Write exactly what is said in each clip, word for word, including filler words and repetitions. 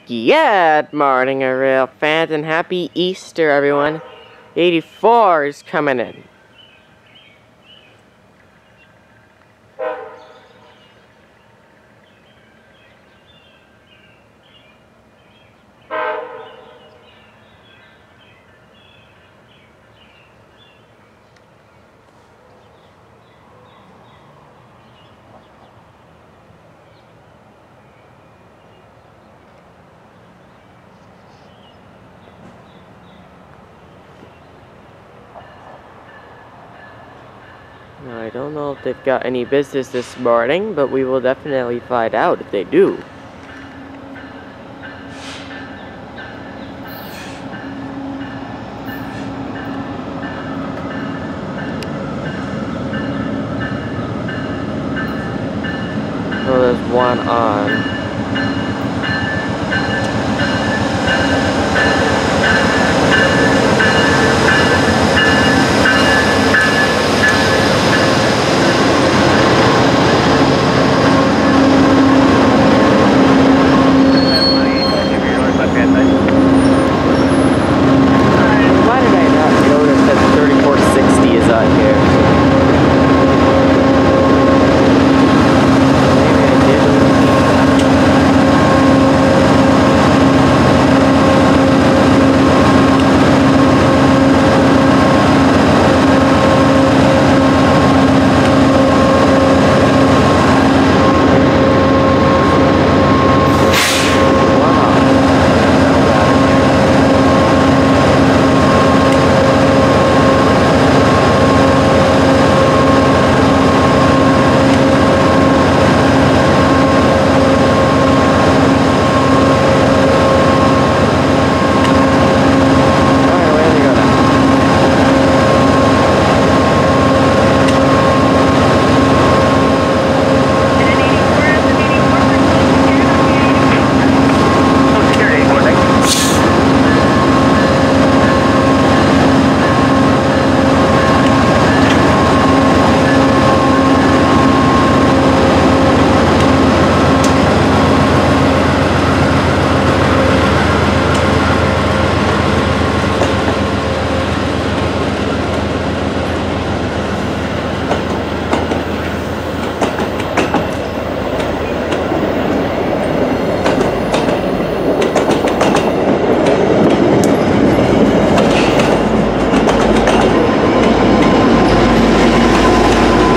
Good morning, real fans, and happy Easter, everyone. eighty-four is coming in. Now, I don't know if they've got any business this morning, but we will definitely find out if they do. So there's one on.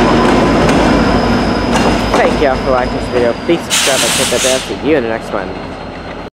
Thank you all for watching this video. Please subscribe and hit the bell. See you in the next one.